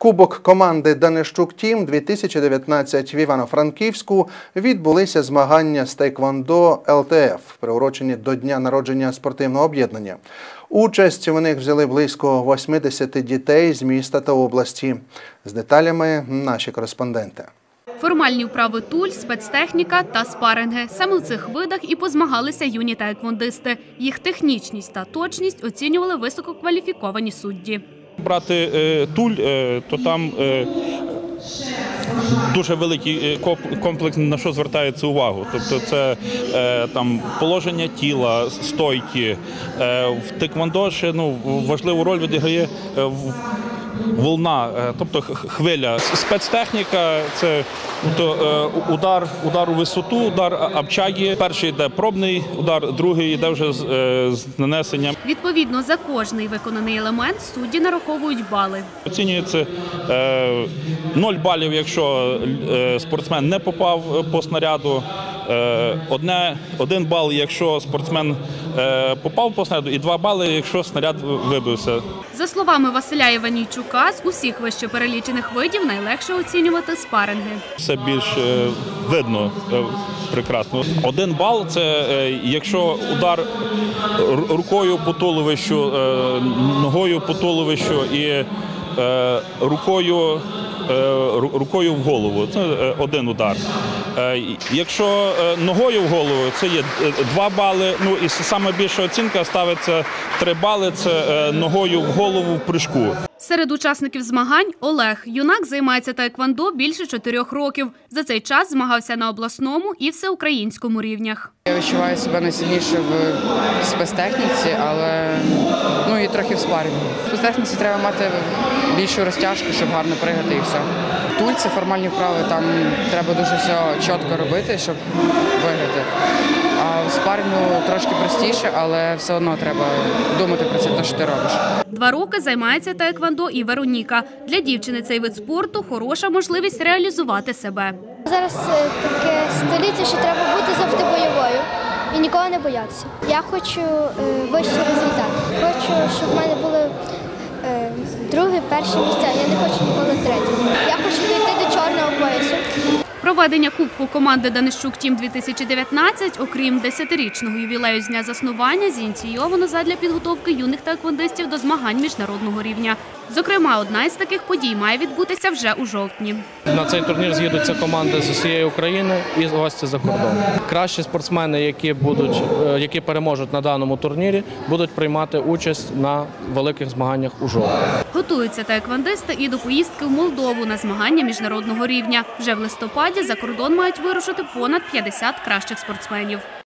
Кубок команди «Данищук-Тім-2019» в Івано-Франківську відбулися змагання з тейквондо ЛТФ, приурочені до дня народження спортивного об'єднання. Участь у них взяли близько 80 дітей з міста та області. З деталями наші кореспонденти. Формальні вправи туль, спецтехніка та спаринги. Саме в цих видах і позмагалися юні таеквондисти. Їх технічність та точність оцінювали висококваліфіковані судді. Брати туль, то там дуже великий комплекс, на що звертається увагу. Тобто це там положення тіла, стойки. В тейквондо ще важливу роль відіграє волна, тобто хвиля. Спецтехніка – це удар у висоту, удар абчаги. Перший йде пробний удар, другий йде вже з нанесенням. Відповідно, за кожний виконаний елемент судді нараховують бали. Оцінюється 0 балів, якщо спортсмен не попав по снаряду, 1 бал, якщо спортсмен попав по снаряду, і 2 бали, якщо снаряд вибився. За словами Василя Іванійчука, з усіх вищеперелічених видів найлегше оцінювати спаринги. Все більш видно прекрасно. 1 бал – це якщо удар рукою по туловищу, ногою по туловищу і рукою в голову. Це 1 удар. Якщо ногою в голову, це є 2 бали. Ну і саме більша оцінка ставиться 3 бали, це ногою в голову в прыжку. Серед учасників змагань Олег. Юнак займається таеквондо більше 4 років. За цей час змагався на обласному і всеукраїнському рівнях. Я відчуваю себе найсильніше в спецтехніці, але і трохи в спарингу. В спецтехніці треба мати більшу розтяжку, щоб гарно пригати і все. Туль – це формальні вправи, там треба дуже все чітко робити, щоб виграти. А в спарингу трошки простіше, але все одно треба думати про це, що ти робиш. 2 роки займається таеквондо і Вероніка. Для дівчини цей вид спорту – хороша можливість реалізувати себе. Зараз таке століття, що треба бути завжди бойовою і нікого не боятися. Я хочу вищий результат. Хочу, щоб в мене були друге, перше місця. Я не хочу ніколи третє. Я хочу дійти до чорного поясу. Проведення Кубку команди «Данищук-Тім-2019», окрім 10-річного ювілею з дня заснування, зініційовано задля підготовки юних таеквондистів до змагань міжнародного рівня. Зокрема, одна із таких подій має відбутися вже у жовтні. На цей турнір з'їдуться команди з усієї України і гості за кордон. Кращі спортсмени, які переможуть на даному турнірі, будуть приймати участь на великих змаганнях у жовтні. Готуються таеквондисти і до поїздки в Молдову на змагання міжнародного рівня. Вже в листопаді за кордон мають вирушити понад 50 кращих спортсменів.